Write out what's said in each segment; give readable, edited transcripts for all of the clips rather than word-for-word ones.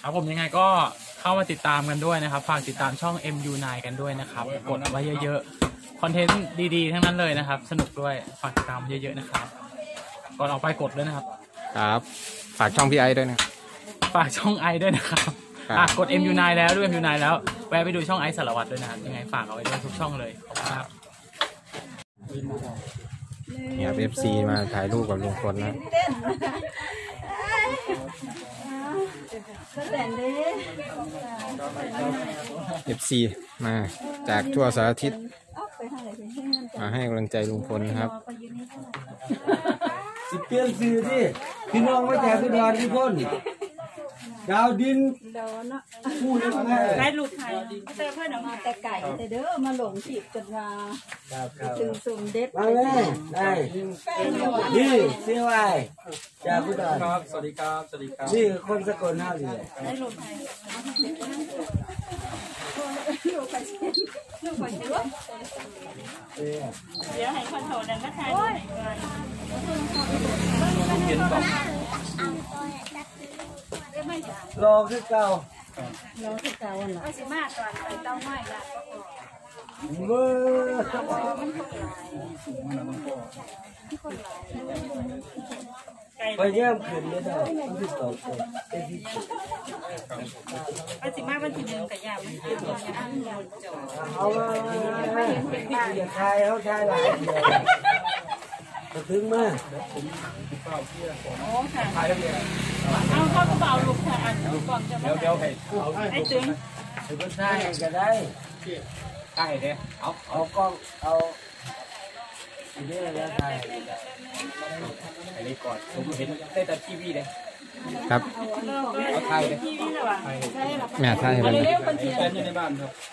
ครับผมยังไงก็เข้ามาติดตามกันด้วยนะครับฝากติดตามช่อง MU9 กันด้วยนะครับกดไว้เยอะๆคอนเทนต์ดีๆทั้งนั้นเลยนะครับสนุกด้วยฝากติดตามเยอะๆนะครับก่อนออกไปกดด้วยนะครับครับฝากช่องพี่ไอด้วยนะฝากช่องไอด้วยนะครับกด MU9 แล้วด้วย MU9 แล้วแวะไปดูช่องไอสารวัตรด้วยนะครับยังไงฝากเอาไว้ด้วยทุกช่องเลยขอบคุณครับเนี่ย FC มาถ่ายรูปกับลุงพลนะFC มาจากทั่วสารทิศมาให้กำลังใจลุงพลนะครับสิเปลี่ยนสื่อที่พี่น้องไม่แจกพี่ดอนพี่พ่นดาวดินพูดเลยนะได้ลูกไทยแต่เพื่อนออกมาแต่ไก่แต่เด้อมาหลงจีบกันมาถึงสุ่มเด็ดมาเลยได้นี่เสียไว้จากพี่ดอนครับสวัสดีครับสวัสดีครับนี่คนสกลห้าเลยได้ลูกไทยลูกไปลูกไปเยอะเดี๋ยวให้คนโทรดังก็ไทยรอคือเก่าก็สิมาตอนไปเต้าน้อยละเว้อไปเยี่ยมขึ้นไม่ได้ต้องติดต่อคนก็สิมาวันที่1กับยามมันเอามาอย่าทายเขาทายหลายจะถึงมาโอ้ค่ะเอาเข้ากระเป๋าลูกค่ะอันก่อนจะมาเดี๋ยวไอ้ตึงไอ้คนทายก็ได้ใกล้เลยเอากล้องเอาอีเดียแล้วทายไอ้นี่ก่อนผมเห็นได้แต่ทีวีเลยครับเอาไทยเลยแม่ไทยเลยเป็นอยู่ในบ้านครับ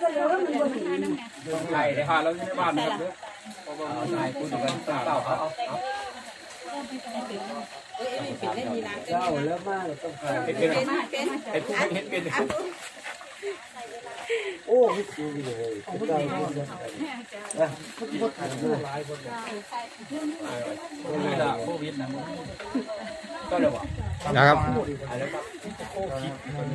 ไทยเลยค่ะเราอยู่ในบ้านนะครับเอาไทยพูดกันเปล่าเอาเจ้าแล้วมาต้องทายเป็นโอ้ไม่จริงเลยเจ้าเนี่ยพูดกันเลยโควิดนะก็เลยบอกนะครับโควิด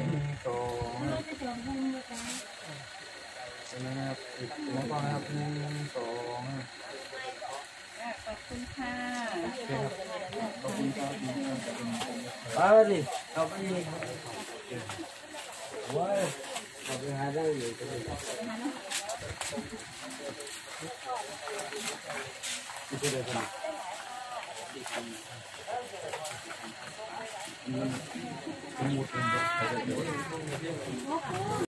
นะครับแล้วก็นะครับ1 2 ขอบคุณค่ะไปดิเอาไปนี่ว้าวเอาไปหาได้อยู่ก็ได้